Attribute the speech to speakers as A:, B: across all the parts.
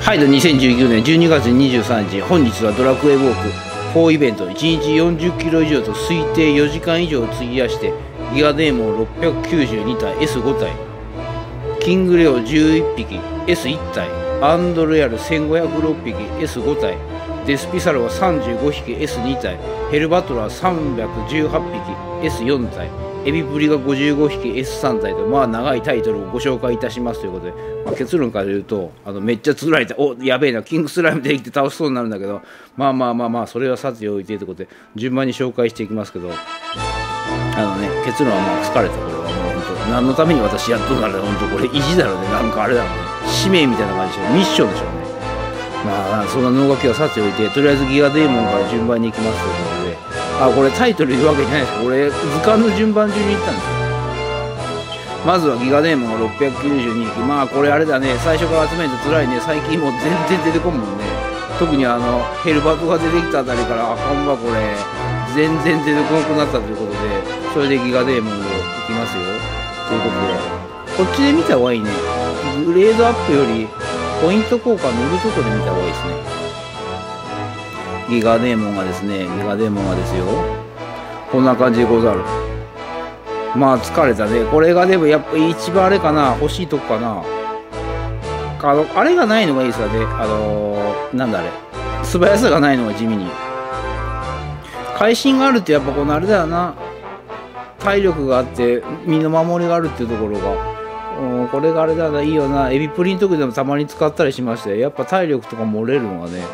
A: はい、2019年12月23日、本日はドラクエウォーク4イベント、1日40キロ以上と推定4時間以上を費やして、ギガデーモン692体、S5 体、キングレオ11匹、S1 体、アンドレアル1506匹、S5 体、デスピサルは35匹、S2 体、ヘルバトラー318匹、S4 体、エビプリが55匹 S3 体と、まあ長いタイトルをご紹介いたしますということで、まあ、結論から言うとめっちゃ作られて、おやべえな、キングスライムできて倒しそうになるんだけど、まあそれはさておいてということで順番に紹介していきますけど、結論はまあ疲れた。これはもう本当何のために私やっとんだろうね。本当これ意地だろうね。なんかあれだろうね、使命みたいな感じでしょ、ミッションでしょうね。まあそんな能書きはさておいて、とりあえずギガデーモンから順番にいきますということで、これタイトル言うわけじゃないです。これ図鑑の順番順にいったんですよ。まずはギガデーモンが692匹。まあこれあれだね、最初から集めると辛いね。最近もう全然出てこんもんね。特にヘルバトが出てきたあたりから、あかんばこれ全然出てこなくなったということで、それでギガデーモンをいきますよということで、こっちで見た方がいいね。グレードアップよりポイント効果塗るとこで見た方がいいですね。ギガデーモンがですよ、こんな感じでござる。まあ疲れたね。これがでもやっぱ一番あれかな、欲しいとこかな。あれがないのがいいですよね。なんだあれ、素早さがないのが地味に。会心があるってやっぱこのあれだよな、体力があって身の守りがあるっていうところが、これがあれだな、いいよな。エビプリントクでもたまに使ったりしまして、やっぱ体力とか漏れるのがね、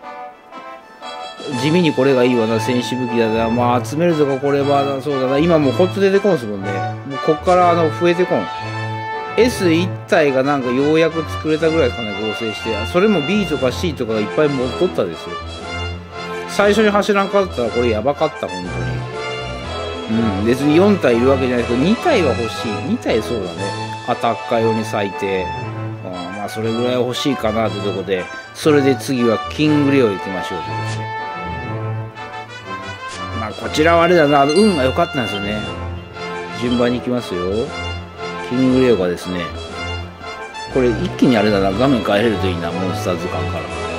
A: 地味にこれがいいわな。戦士武器だな。まあ集めるとかこれはそうだな。今もうほっと出てこんすもんね。もうこっから増えてこん。S1 体がなんかようやく作れたぐらいですかね、合成して。それも B とか C とかがいっぱい持っとったですよ。最初に走らんかったらこれやばかった、本当に。別に4体いるわけじゃないけど、2体は欲しい。2体そうだね。アタッカー用に最低。まあそれぐらい欲しいかなというところで、それで次はキングレオ行きましょうということで。まあこちらはあれだな、運が良かったんですよね。順番に行きますよ。キングレオがですね、これ一気にあれだな、画面変えれるといいな、モンスター図鑑から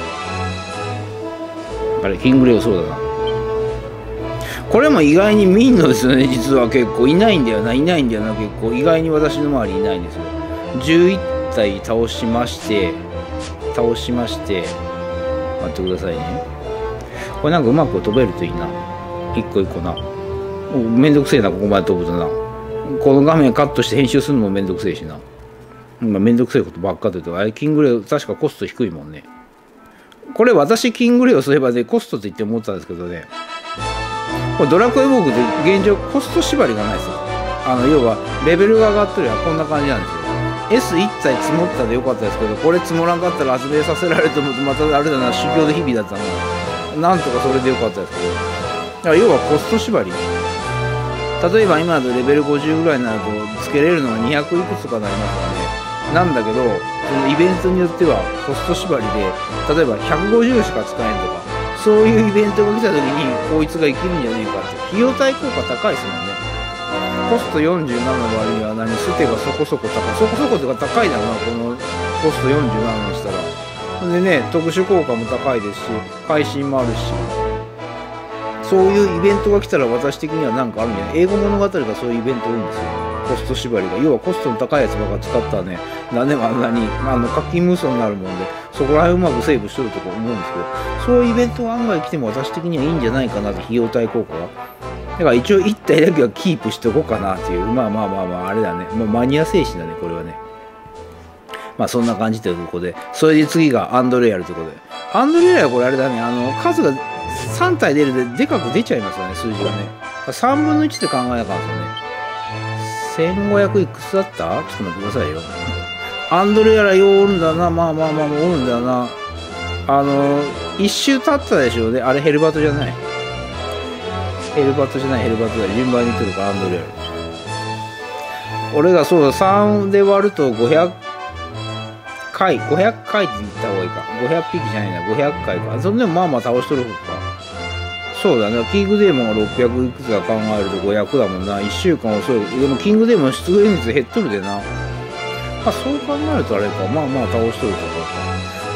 A: 。あれ、キングレオそうだな。これも意外に見んのですよね、実は結構。いないんだよな、結構。意外に私の周りいないんですよ。11体倒しまして、待ってくださいね。これなんかうまく飛べるといいな。一個一個な。めんどくせえな、ここまで飛ぶとな。この画面カットして編集するのもめんどくせえしな。めんどくせえことばっかというと、あれ、キングレオ、確かコスト低いもんね。これ私、キングレオそういえばね、コストって言って思ったんですけどね。これドラクエウォークで現状コスト縛りがないですよ。要は、レベルが上がってるやこんな感じなんですよ。S1 体積もったでよかったですけど、これ積もらんかったら集めさせられると思うと、またあれだな、修行の日々だったな。なんとかそれでよかったですけど。だから要はコスト縛り。例えば今だとレベル50ぐらいになると、つけれるのが200いくつとかなりますからね。なんだけど、そのイベントによってはコスト縛りで、例えば150しか使えんとか、そういうイベントが来た時に、こいつが生きるんじゃねえかって。費用対効果高いですもんね。コスト47の割にはステがそこそこ高い。そこそこっていうか高いだろうな、このコスト47にしたら。でね、特殊効果も高いですし、会心もあるし、そういうイベントが来たら私的には何かあるんじゃない。英語物語がそういうイベント多いんですよ。コスト縛りが。要はコストの高いやつばっか使ったらね、何でもあんなに、課金無双になるもんで、そこら辺うまくセーブしとるとか思うんですけど、そういうイベントが案外来ても私的にはいいんじゃないかなって、費用対効果が。だから一応1体だけはキープしておこうかなっていう。まあ、あれだね。もうマニア精神だね、これはね。まあそんな感じということで、それで次がアンドレアルということで。アンドレアルはこれあれだね、数が3体出るででかく出ちゃいますよね、数字がね。3分の1って考えなかったですよね。1500いくつだった？ちょっと待ってくださいよ。アンドレアラようおるんだな、まあ、おるんだよな。一周経ったでしょうね。あれヘルバトじゃない。ヘルバトだ。順番に来るから、アンドレアラ。俺がそうだ、3で割ると500回って言った方がいいか。500匹じゃないな、500回か。それでもまあ倒しとる方か。そうだね、キングデーモンが600いくつか考えると500だもんな。1週間遅い。でもキングデーモン出現率減っとるでな。そう考えるとあれか。まあ倒しとるところか。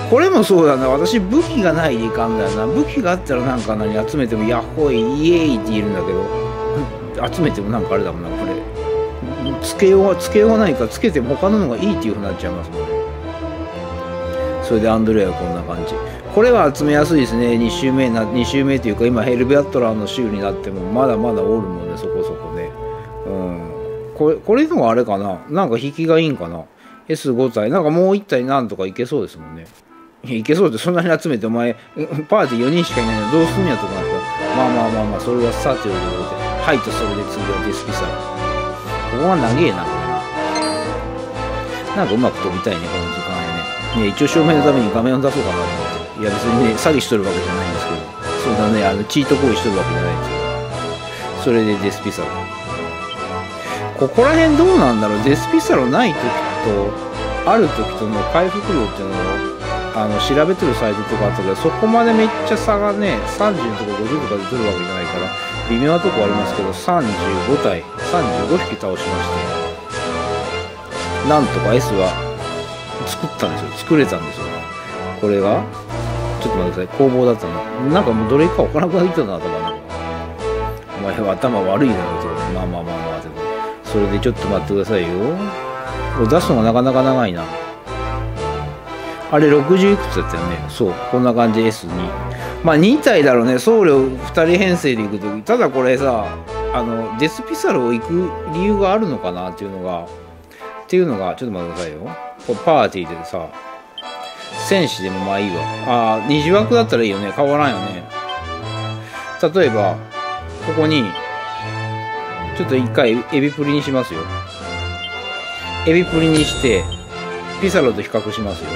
A: これもそうだな。私武器がないでいかんだよな。武器があったらなんか何集めてもヤッホイイエーイって言えるんだけど、集めてもなんかあれだもんな、これつけようがないから、つけても他ののがいいっていうふうになっちゃいますもんね。それでアンドレアはこんな感じ。これは集めやすいですね。2周目というか、今ヘルベアットラーの週になってもまだまだおるもんね、そこそこね。これのはあれかな、なんか引きがいいんかな。 S5 体なんかもう1体なんとかいけそうですもんね。いけそうって、そんなに集めてお前パーティー4人しかいないのどうすんやとかなんか、まあそれはさておいて、はい、とそれで次はデスピサル。ここは長えな。なんかうまく飛びたいね、この時間やね。一応証明のために画面を出そうかなと思って。いや別にね、詐欺しとるわけじゃないんですけど、そうだね、チート行為しとるわけじゃないんですけど、それでデスピサル。ここら辺どうなんだろう。デスピサルない時とある時との回復量っていうのを調べてるサイトとかあったけど、そこまでめっちゃ差がね、30とか50とかで取るわけじゃないから微妙なとこありますけど、35体35匹倒しまして、なんとか S は作ったんですよ。作れたんですよ。これがちょっと待ってください、工房だったの。なんかもうどれか分からなくなってきたな、頭の。お前は頭悪いだろうと。まあそれでちょっと待ってくださいよ。これ出すのがなかなか長いな。あれ60いくつだったよね。そう、こんな感じ S2。まあ2体だろうね、僧侶2人編成で行くとき。ただこれさ、デスピサルを行く理由があるのかなっていうのが、ちょっと待ってくださいよ。これパーティーでさ、戦士でもまあいいわ。二次枠だったらいいよね。変わらんよね。例えば、ここに、ちょっと一回エビプリにしますよ。エビプリにして、ピサロと比較しますよ。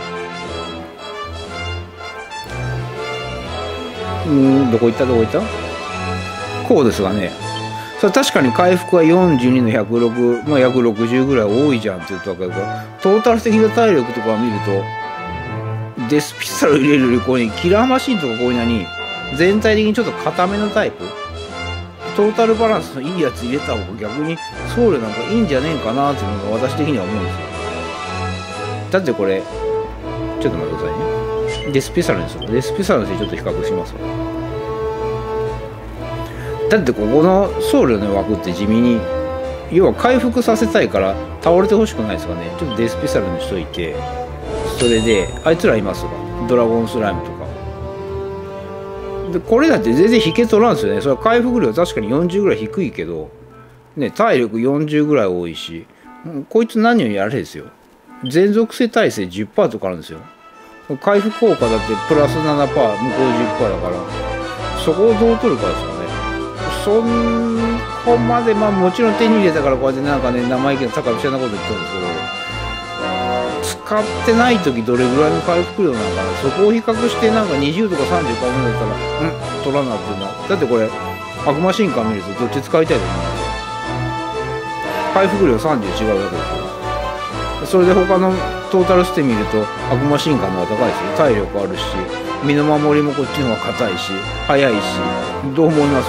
A: どこ行ったこうですがね。それ確かに回復は42の106、まあ約60ぐらい多いじゃんって言ったわけだから、トータル的な体力とかを見ると、デスピサル入れるよりこうにキラーマシンとかこういうのに、全体的にちょっと固めのタイプ、トータルバランスのいいやつ入れた方が逆に僧侶なんかいいんじゃねえかなっていうのが私的には思うんですよ。だってこれちょっと待ってくださいね。デスピサルですよ。デスピサルでちょっと比較しますわ。だってここの僧侶の枠って地味に、要は回復させたいから倒れてほしくないですかね。ちょっとデスピサルにしといて、それであいつらいますわ。ドラゴンスライムとかで、これだって全然引け取らんすよね。それは回復量確かに40ぐらい低いけど、ね、体力40ぐらい多いし、こいつ何よりあれですよ。全属性耐性 10% とかあるんですよ。回復効果だってプラス 7%、向こう 10% だから、そこをどう取るかですよね。そこまで、まあもちろん手に入れたからこうやってなんかね、生意気な高飛車なこと言ってるんですけど、使ってない時どれぐらいの回復量なのかな、そこを比較してなんか20とか30回目だったら取らなっていうのは、だってこれ悪魔進化見るとどっち使いたいと思うんですよ。回復量30違うわけですよ。それで他のトータルしてみると悪魔進化の方が高いですよ。体力あるし、身の守りもこっちの方が硬いし速いし、どう思います？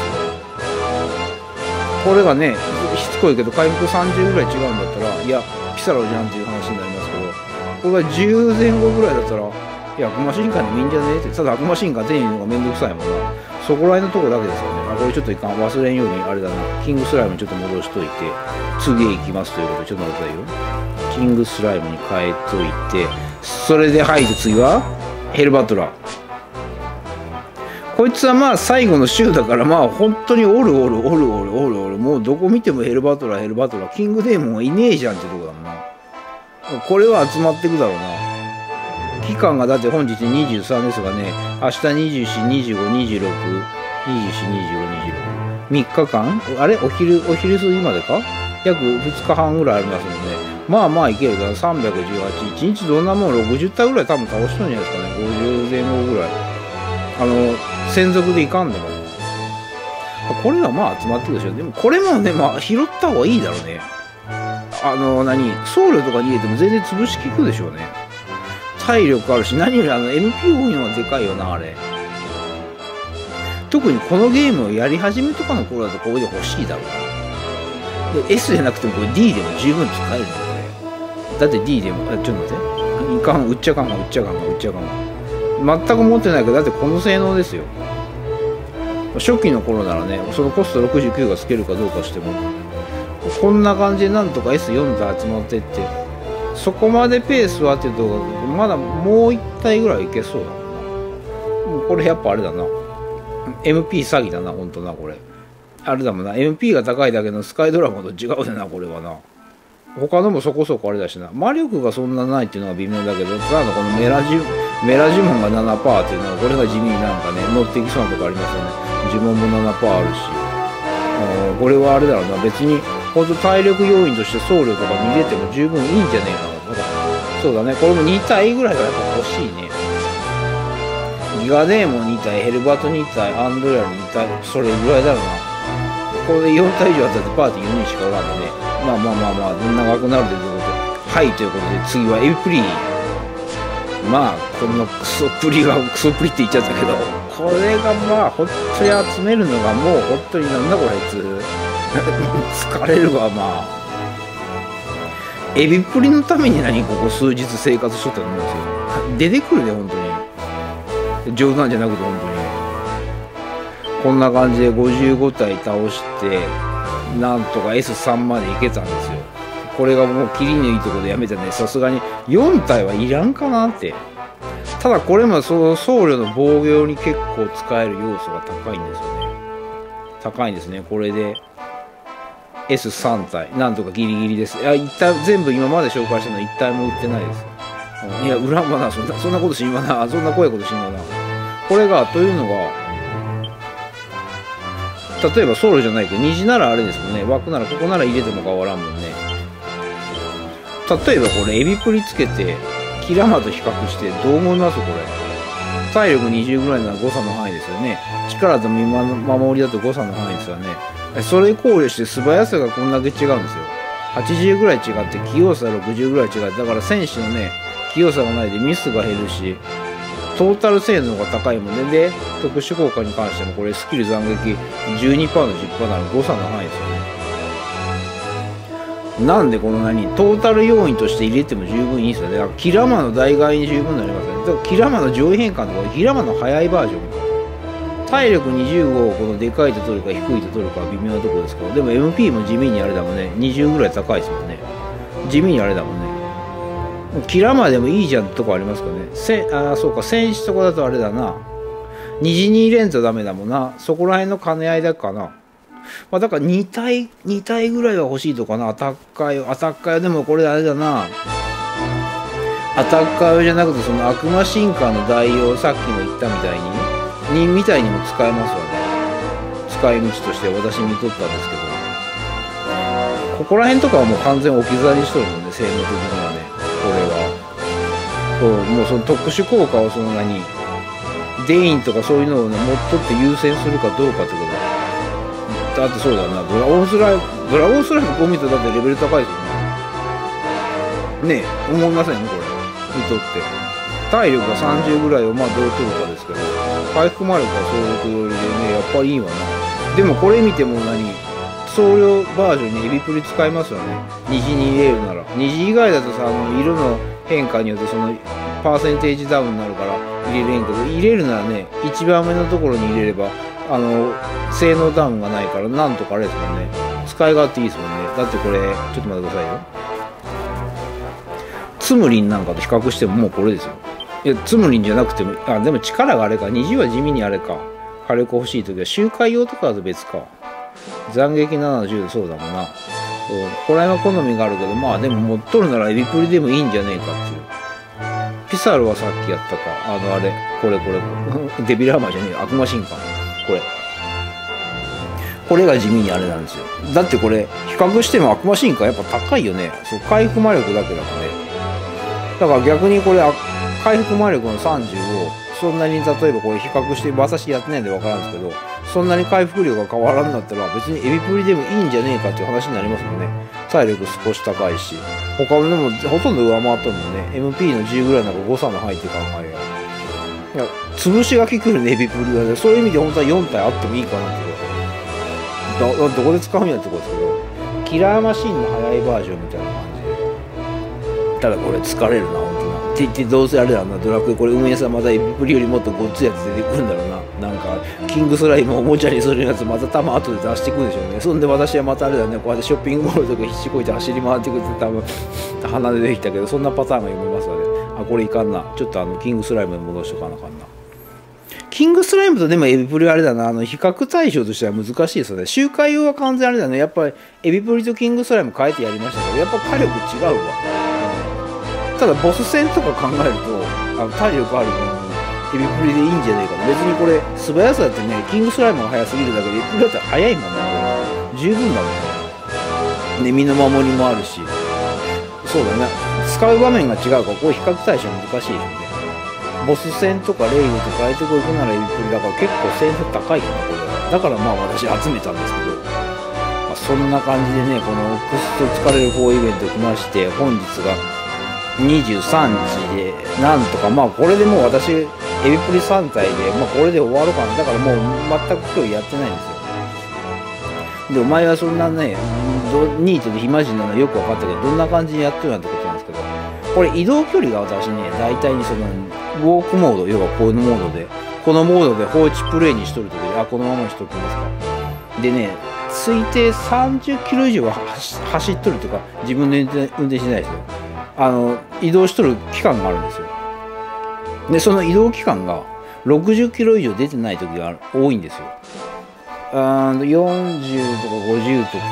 A: これがね、しつこいけど回復30ぐらい違うんだったら、いやピサロじゃんっていう話になりますけど、これが10前後ぐらいだったら、いや悪魔進化でもいいんじゃねえって。ただ悪魔進化手に入れるのがめんどくさいもんな。そこら辺のとこだけですよね。これちょっといかん、忘れんようにあれだな、キングスライムちょっと戻しといて次へ行きますということで、ちょっと待ってくださいよ。キングスライムに変えといて、それではいで次はヘルバトラー。こいつはまあ最後の週だから、まあ本当におる、もうどこ見てもヘルバトラー、キングデーモンはいねえじゃんってとこだもんな。これは集まってくだろうな。期間がだって本日23ですがね、明日24、25、26、3日間、あれお昼過ぎまでか、約2日半ぐらいありますので、まあまあいけるから、318、1日どんなもん60体ぐらい多分倒したんじゃないですかね。50前後ぐらい、専属でいかんでも、これはまあ集まってるでしょ。でもこれもね、まあ拾った方がいいだろうね。僧侶とかに入れても全然潰し効くでしょうね。体力あるし、何よりMP 多いのがでかいよな、あれ。特にこのゲームをやり始めとかの頃だとこれで欲しいだろうな。で S じゃなくてもこれ D でも十分使えるんだよね。だって D でも、ちょっと待って。 いかん、売っちゃかんが、全く持ってないけど、だってこの性能ですよ。初期の頃ならね、そのコスト69がつけるかどうかしても、こんな感じでなんとか S4 体集まってって、そこまでペースはっていうと、まだもう1体ぐらいいけそうだもんな。もうこれやっぱあれだな。MP 詐欺だな、ほんとな、これ。あれだもんな、MP が高いだけのスカイドラゴンと違うでな、これはな。他のもそこそこあれだしな。魔力がそんなないっていうのが微妙だけど、ただのこのメラジモンが 7% っていうのは、これが地味になんかね、乗っていきそうなとこありますよね。呪文も 7% あるし。これはあれだろうな、別に、ほんと体力要因として僧侶とかに入れても十分いいんじゃねえかな。そうだね、これも2体ぐらいはやっぱ欲しいね。ギガデーモン2体、ヘルバート2体、アンドレアル2体、それぐらいだろうな。これで4体以上あったってパーティー4人しかおらんでね。まあ、長くなるということで。はい、ということで、次はエビプリ。まあ、このクソプリって言っちゃったけど、これがまあ、ほんとに集めるのがもう本当になんだこれ、疲れるわ、まあ。エビプリのためにここ数日生活しとったと思うんですよ。出てくるね、本当に。冗談じゃなくて、本当に。こんな感じで55体倒して、なんとか S3 までいけたんですよ。これがもう切りのいいところでやめたね。さすがに4体はいらんかなって。ただこれもその僧侶の防御に結構使える要素が高いんですよね。高いんですね。これで S3 体。なんとかギリギリです。いや、一体全部今まで紹介したのは1体も売ってないです。いや、裏まな、そんなことしんわな。そんな怖いことしんわな。これが、というのが、例えばソウルじゃないけど虹ならあれですもんね。枠ならここなら入れても変わらんもんね。例えばこれエビプリつけてキラマと比較してどう思いますこれ。体力20ぐらいなら誤差の範囲ですよね。力と見守りだと誤差の範囲ですよね。それ考慮して素早さがこんだけ違うんですよ。80ぐらい違って器用さ60ぐらい違って、だから戦士のね器用さがないでミスが減るし、トータル性能が高いもんね。で、特殊効果に関してもこれスキル斬撃 12% の 10% なら誤差の範囲ですよね。なんでこのトータル要因として入れても十分いいですよね。だからキラマの代替に十分になりますよね。だからキラマの上位変換とかキラマの速いバージョン。体力25をこのでかいと取るか低いと取るかは微妙なところですから。でも MP も地味にあれだもんね。20ぐらい高いですもんね。地味にあれだもんね。キラマでもいいじゃんってとこありますかね。そうか、戦士とかだとあれだな。虹に入れんとダメだもんな。そこら辺の兼ね合いだかな。まあだから2体ぐらいは欲しいとかな。アタッカー用でもこれあれだな。アタッカー用じゃなくてその悪魔進化の代用、さっきも言ったみたいにも使えますわね。使い道として私見とったんですけど。ここら辺とかはもう完全置き去りにしとるもんね、性能的にはね。これはそう、もうその特殊効果をデインとかそういうのをね持っとって優先するかどうかってことだって。そうだな、ドラゴンスライムゴミとだってレベル高いですよね。ねえ思いませんねこれ見とって。体力が30ぐらいをまあどう取るかですけど、回復魔力は総力よりでねやっぱりいいわな。でもこれ見ても僧侶バージョンにエビプリ使いますよね。虹に入れるなら。虹以外だとさ、色の変化によってそのパーセンテージダウンになるから入れれんけど、入れるならね、一番目のところに入れれば性能ダウンがないからなんとかあれですもんね。使い勝手いいですもんね。だってこれちょっと待ってくださいよ。ツムリンなんかと比較してももうこれですよ。いやツムリンじゃなくても、でも力があれか。虹は地味にあれか。火力欲しい時は周回用とかだと別か。斬撃70でそうだもんな。そうこれは好みがあるけど、まあでも持っとるならエビプリでもいいんじゃねえかっていう。ピサルはさっきやったか。これデビルハマーじゃねえよ、悪魔神官。これが地味にあれなんですよ。だってこれ比較しても悪魔神官やっぱ高いよね。そう回復魔力だけだからね。だから逆にこれ回復魔力の30をそんなに例えばこれ比較して私やってないんで分からんですけど、そんなに回復量が変わらんだったら別にエビプリでもいいんじゃねえかっていう話になりますもんね。体力少し高いし、他のでもほとんど上回ったもんね。 MP の10ぐらいなんか誤差の範囲って考えが、いや潰しが効くよねエビプリはね。そういう意味で本当は4体あってもいいかなってどこで使うんやってことですけど、キラーマシンの速いバージョンみたいな感じで。ただこれ疲れるな本当な。 言ってどうせあれだな、ドラクエこれ運営さんまたエビプリよりもっとごっついやつ出てくるんだろうな。なんかキングスライムをおもちゃにするやつまた弾後で出していくんでしょうね。そんで私はまたあれだね、こうやってショッピングモールとか必死こいて走り回ってくって多分鼻でできたけど、そんなパターンが読めますわね。あ、これいかんな。ちょっとキングスライムに戻しとかなあかんな。キングスライムとでもエビプリあれだな、比較対象としては難しいですよね。周回用は完全あれだね。やっぱりエビプリとキングスライム変えてやりましたけど、やっぱ火力違うわ。ただボス戦とか考えると体力ある分エビプリでいいんじゃないかな。別にこれ素早さだってね、キングスライムが速すぎるだけでエビプリだったら速いもんね。十分だもんね。身の守りもあるし、そうだね、使う場面が違うからこう比較対象難しいよね。ボス戦とかレイドとかああいうとこ行くならエビプリだから結構戦力高いよねこれ。だからまあ私集めたんですけど、そんな感じでね、このクスと疲れる方イベント来まして、本日が23日でなんとかまあこれでもう私エビプリ3体でまあこれで終わろうかな。だからもう全く今日やってないんですよ。でお前はそんなねニートで暇人なのよく分かったけど、どんな感じにやってるなんてことなんですけど、これ移動距離が私ね大体にそのウォークモード、要はこのモードで放置プレイにしとるときで、このままにしとってますか。でね、推定30キロ以上は走っとるとか自分で運転しないですよ。移動しとる期間があるんですよ。でその移動期間が60キロ以上出てない時が多いんですよ。40とか50とか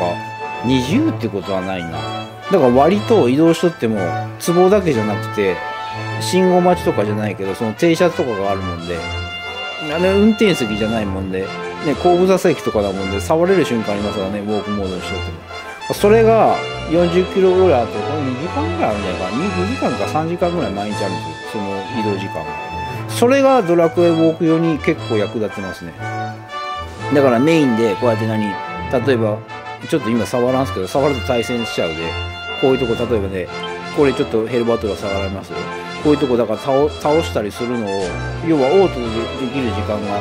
A: 20ってことはないな。だから割と移動しとっても壺だけじゃなくて信号待ちとかじゃないけど、その停車とかがあるもんで、運転席じゃないもんで、ね、後部座席とかだもんで触れる瞬間ありますからね、ウォークモードにしとっても。それが40キロぐらいあって、これ2時間ぐらいあるんじゃないかな。2時間か3時間ぐらい毎日あるんですよ、その移動時間が。それがドラクエウォーク用に結構役立ってますね。だからメインでこうやって例えばちょっと今触らんすけど、触ると対戦しちゃうで、こういうとこ例えばね、これちょっとヘルバトルは触られますよ。こういうとこだから倒したりするのを、要はオートでできる時間が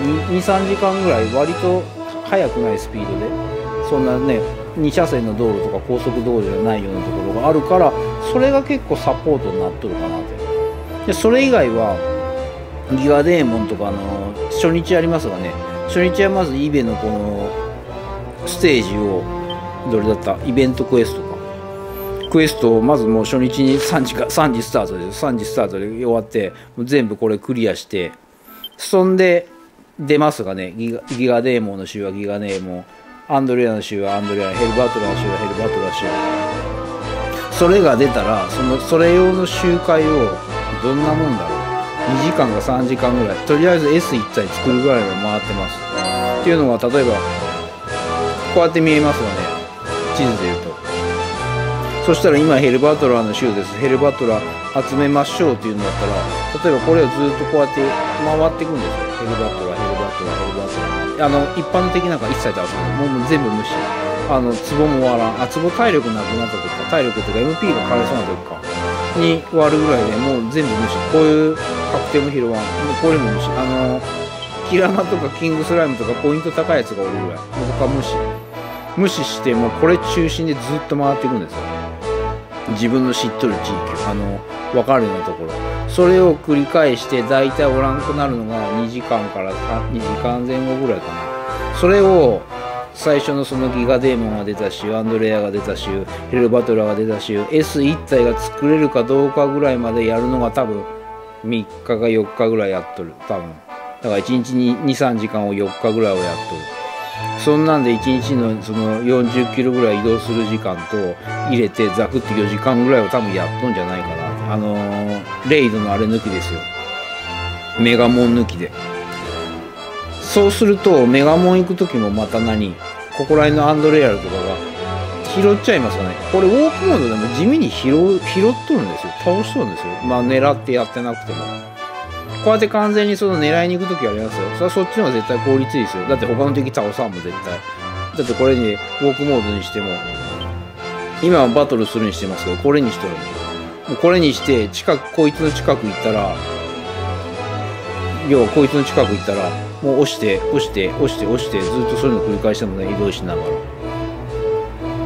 A: 2,3 時間ぐらい割と速くないスピードで、そんなね2車線の道路とか高速道路じゃないようなところがあるから、それが結構サポートになっとるかなって。でそれ以外はギガデーモンとか初日ありますがね、初日はまずイベのこのステージをどれだったイベントクエストか、クエストをまずもう初日に3時スタートです。3時スタートで終わってもう全部これクリアして、そんで出ますがね、ギガデーモンの週はギガデーモン、アンドレアの週はアンドレア、ヘルバトラーの週はヘルバトラー週。それが出たらそれ用の周回をどんなもんだろう、2時間か3時間ぐらい、とりあえず S1 体作るぐらいは回ってます。っていうのが例えばこうやって見えますよね、地図で言うと。そしたら今ヘルバトラーの週です。ヘルバトラー集めましょうっていうんだったら、例えばこれをずっとこうやって回っていくんですよ。ヘルバトラー、ヘルバトラー、ヘルバトラー。一般的なんか一切出すのもう全部無視。壺も割らん。壺体力なくなった時か、体力とか MP が枯れそうな時かに割るぐらいでもう全部無視。こういう確定も拾わん。これも無視。キラマとかキングスライムとかポイント高いやつがおるぐらい。他無視してもうこれ中心でずっと回っていくんですよ。自分の知っとる地域分かるようなところ、それを繰り返して大体おらんくなるのが2時間から2時間前後ぐらいかな。それを最初のそのギガデーモンが出た週、アンドレアが出た週、ヘルバトラーが出た週、 S1 体が作れるかどうかぐらいまでやるのが多分3日か4日ぐらいやっとる。多分だから1日に 2,3 時間を4日ぐらいをやっとる。そんなんで1日のその40キロぐらい移動する時間と入れてザクッと4時間ぐらいを多分やっとんじゃないかな。レイドのあれ抜きですよ、メガモン抜きで。そうするとメガモン行く時もまたここら辺のアンドレアルとかが拾っちゃいますよね。これウォークモードでも地味に拾っとるんですよ、倒しとるんですよ。まあ狙ってやってなくてもこうやって完全にその狙いに行く時ありますよ。それはそっちの方が絶対効率いいですよ。だって他の敵倒さんも絶対。だってこれにウォークモードにしても今はバトルするにしてますけど、これにしとるもうこれにしてこいつの近く行ったら、要はこいつの近く行ったらもう押してずっとそういうの繰り返してもね、移動しながら。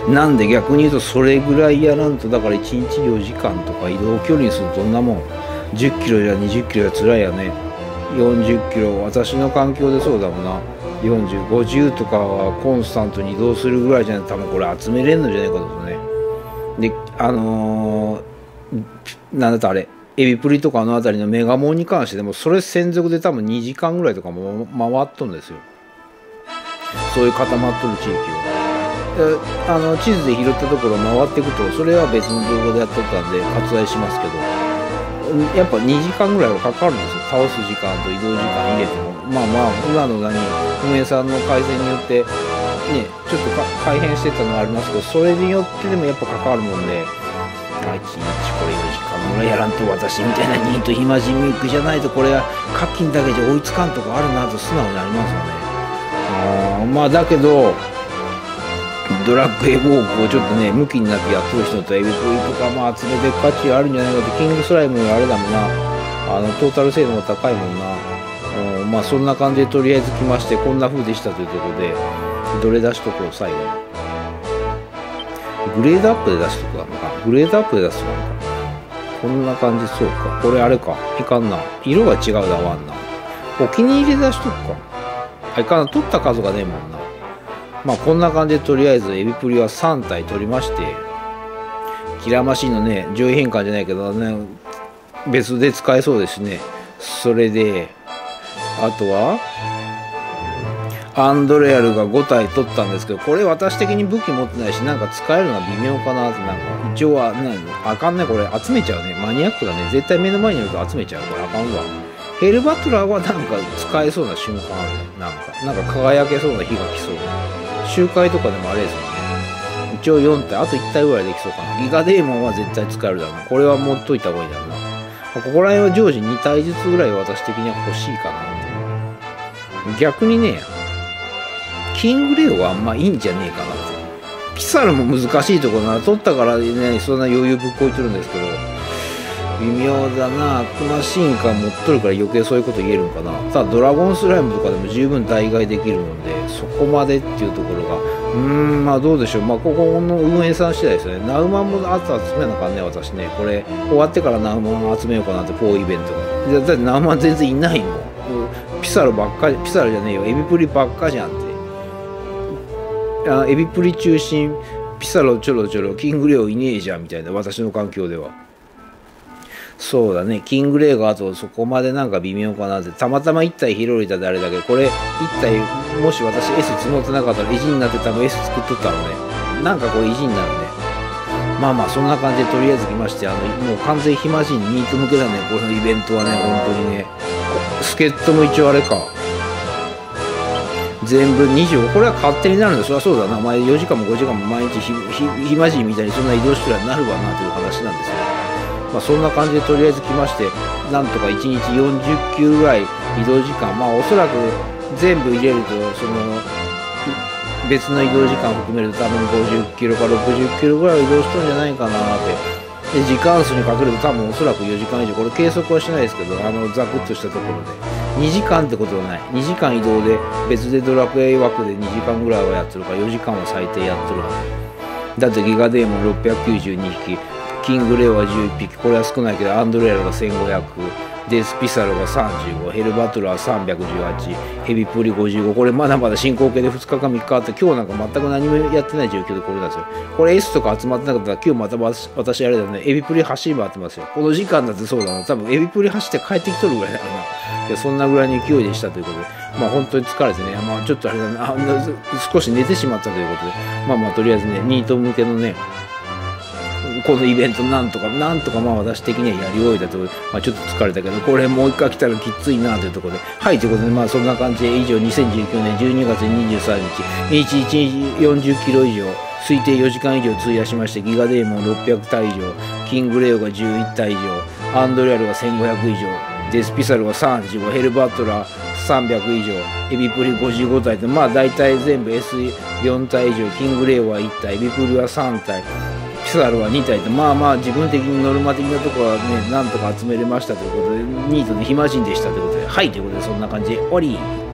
A: なんで逆に言うとそれぐらいやらんと、だから1日4時間とか移動距離にするとどんなもん、10キロじゃ20キロじゃ辛いよね。40キロ、私の環境でそうだもんな。40、50とかはコンスタントに移動するぐらいじゃないと多分これ集めれんのじゃないかとね。で、なんだったあれ、エビプリとかのあたりのメガモンに関してでもそれ専属で多分2時間ぐらいとかも回っとんですよ。そういう固まっとる地域を。地図で拾ったところ回っていくと、それは別の動画でやっとったんで割愛しますけど、やっぱ2時間ぐらいはかかるんですよ。倒す時間と移動時間入れても。まあまあ今の運営さんの改善によってね、ちょっと改変してたのはありますけど、それによってでもやっぱかかるもんで、1日これ4時間ぐらいやらんと私みたいなニート暇人ミックじゃないとこれは課金だけじゃ追いつかんとかあるなと素直になりますよね。まあだけどドラッグエボークをちょっとね、向きになってやってる人とエビプリとか、まあ集めていく価値あるんじゃないかって、キングスライムあれだもんな、トータル精度も高いもんな。まあそんな感じでとりあえず来まして、こんな風でしたというところで、どれ出しとこう、最後に。グレードアップで出しとくのか。グレードアップで出すとくのか。こんな感じ、そうか。これあれか。いかんな。色が違うだわんな。お気に入りで出しとくか。いかんな。取った数がねえもんな。まあこんな感じでとりあえずエビプリは3体取りまして、キラーマシンのね、上位変換じゃないけどね、別で使えそうですね。それで、あとは、アンドレアルが5体取ったんですけど、これ私的に武器持ってないし、なんか使えるのは微妙かなって、なんか、一応は、あかんね、これ集めちゃうね。マニアックだね。絶対目の前にいると集めちゃう。これあかんわ。ヘルバトラーはなんか使えそうな瞬間あるね。なんか輝けそうな火が来そう。集会とかでもあれですよね。一応4体、あと1体ぐらいできそうかな。ギガデーモンは絶対使えるだろうな。これは持っといた方がいいだろうな。ここら辺は常時2体ずつぐらい私的には欲しいかなって。逆にね、キングレオはあんまいいんじゃねえかなって。ピサルも難しいところなら取ったからね、そんな余裕ぶっこいてるんですけど、微妙だな。クマシンカー持っとるから余計そういうこと言えるんかな。ただドラゴンスライムとかでも十分代替できるもんで、そこまでっていうところが、まあどうでしょう。まあここの運営さん次第ですよね。ナウマンもあと集めなあかんね、私ね。これ終わってからナウマン集めようかなって、こうイベントが。だってナウマン全然いないもん。ピサルばっかり、ピサルじゃねえよ。エビプリばっかじゃんって。エビプリ中心、ピサロちょろちょろ、キングレオいねえじゃんみたいな、私の環境では。そうだね、キングレイがあとそこまでなんか微妙かなって、たまたま1体広いたであれだけど、これ1体、もし私 S 積もってなかったら意地になって多分 S 作っとったのね。なんかこれ意地になるね。まあまあ、そんな感じでとりあえず来まして、もう完全暇人ニート向けだね、このイベントはね、本当にね。助っ人も一応あれか。全部25、これは勝手になるんだ。そりゃそうだな。前4時間も5時間も毎日暇人みたいにそんな移動してらなるわなという話なんですよ。まあそんな感じでとりあえず来まして、なんとか1日40キロぐらい移動時間、まあおそらく全部入れると、その別の移動時間を含めると多分50キロか60キロぐらい移動しとるんじゃないかなって。で、時間数にかけると多分おそらく4時間以上、これ計測はしないですけど、ザクッとしたところで。2時間ってことはない。2時間移動で別でドラクエ枠で2時間ぐらいはやってるから、4時間は最低やってるはず。だってギガデーモン692匹、キングレオは11匹、これは少ないけど、アンドレアルが1500、デスピサルが35、ヘルバトラー318、ヘビプリ55、これまだまだ進行形で2日か3日あって、今日なんか全く何もやってない状況でこれなんですよ。これ S とか集まってなかったら、今日また私あれだね、エビプリ走り回ってますよ。この時間だってそうだな、多分エビプリ走って帰ってきとるぐらいだからな。いや、そんなぐらいの勢いでしたということで、まあ本当に疲れてね、まあちょっとあれだな、少し寝てしまったということで、まあまあとりあえずね、ニート向けのね、このイベントなんとかまあ私的にはやり終えたところで、まあ、ちょっと疲れたけど、これもう一回来たらきついなというところで、はい、ということで、まあそんな感じで、以上2019年12月23日、1日40キロ以上、推定4時間以上費やしまして、ギガデーモン600体以上、キングレオが11体以上、アンドレアルが1500以上、デスピサルが35、ヘルバトラ300以上、エビプリ55体と、まあ大体全部 S4 体以上、キングレオは1体、エビプリは3体、ピサルは2体と、まあまあ自分的にノルマ的なところはね、なんとか集めれましたということで、ニートで暇人でしたということで、はい、ということでそんな感じで、終わり。